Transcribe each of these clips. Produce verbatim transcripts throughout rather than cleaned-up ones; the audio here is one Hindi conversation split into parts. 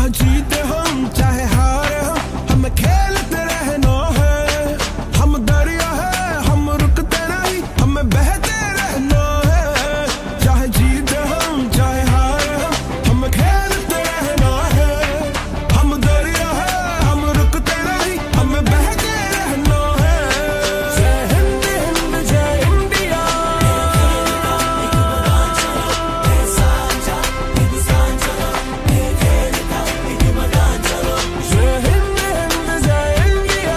चाहे जीते हम चाहे हारे हम, हमें खेलते रहना है। हम दरिया है हम रुकते नहीं, हमें बहते रहना है। चाहे जीते हम चाहे हारे हम, हमें खेलते रहना है। हम दरिया है हम रुकते नहीं, हमें बहते रहना है। जय हिंद हिंद जय इंडिया, जय हिंद हिंद जय इंडिया।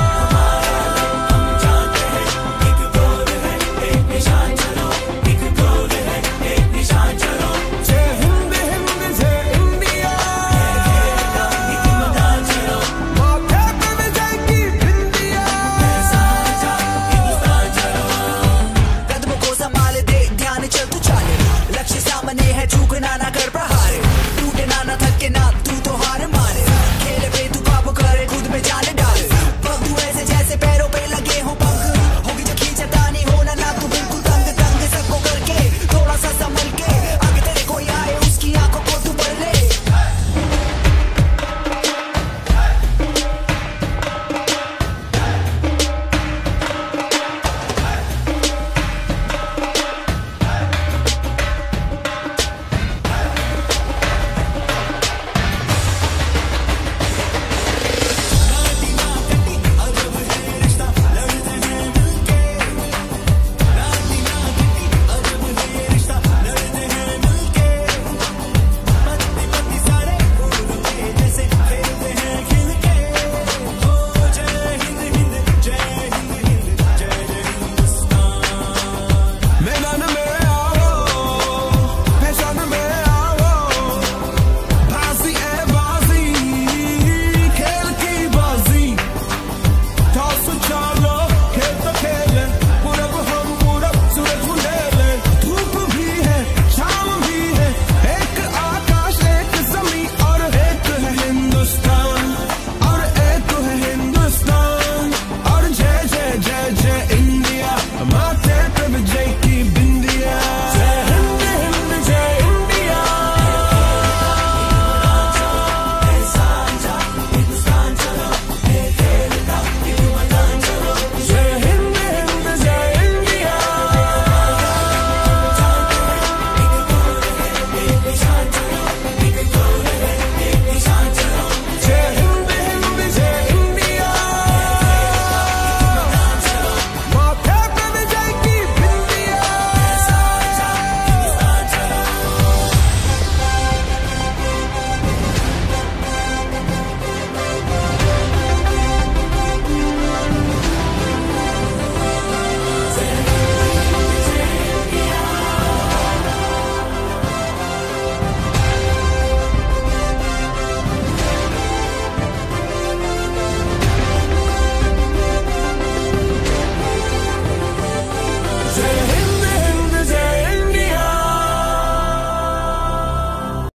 जय हिंद हिंद जय इंडिया, माथे पे विजय की बिंदिया। कदमों को संभाले दे ध्यान चल तू चाले, लक्ष्य सामने है झुकना ना कर प्रहारे, टूटे ना ना थके ना तू तो हार माने।